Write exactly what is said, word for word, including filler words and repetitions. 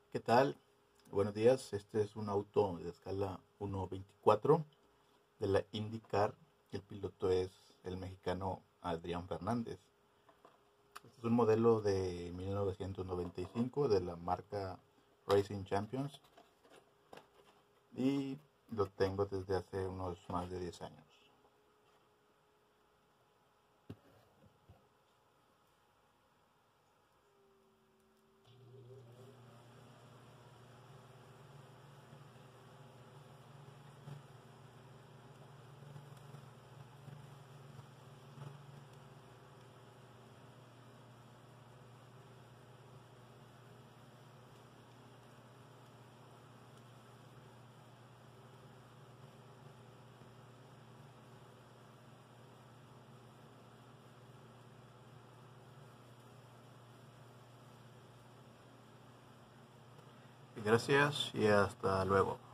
¿Qué tal? Buenos días. Este es un auto de escala uno veinticuatro de la IndyCar. El piloto es el mexicano Adrián Fernández. Este es un modelo de mil novecientos noventa y cinco de la marca Racing Champions y lo tengo desde hace unos más de diez años. Gracias y hasta luego.